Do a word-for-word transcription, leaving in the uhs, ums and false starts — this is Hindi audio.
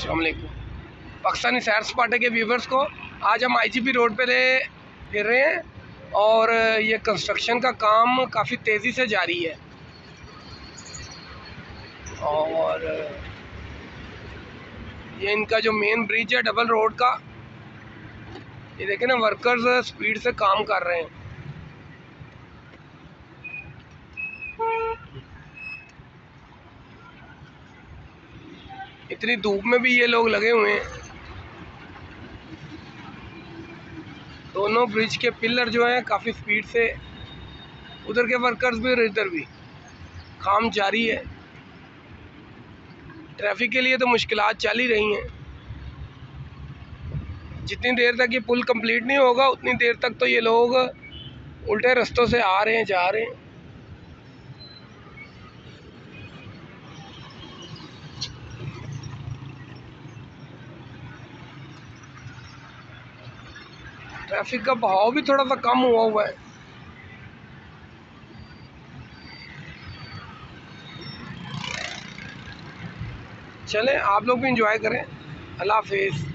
अस्सलाम वालेकुम पाकिस्तानी सैर सपाटे के व्यूवर्स को आज हम आईजीपी रोड पे फिर रहे हैं और ये कंस्ट्रक्शन का काम काफ़ी तेज़ी से जारी है। और ये इनका जो मेन ब्रिज है डबल रोड का, ये देखें ना, वर्कर्स स्पीड से काम कर रहे हैं। इतनी धूप में भी ये लोग लगे हुए हैं। दोनों ब्रिज के पिलर जो हैं काफ़ी स्पीड से, उधर के वर्कर्स भी और इधर भी काम जारी है। ट्रैफिक के लिए तो मुश्किलात चल ही रही हैं। जितनी देर तक ये पुल कंप्लीट नहीं होगा उतनी देर तक तो ये लोग उल्टे रास्तों से आ रहे हैं, जा रहे हैं। ट्रैफिक का बहाव भी थोड़ा सा कम हुआ हुआ है। चलें, आप लोग भी इंजॉय करें। अल्लाह हाफिज़।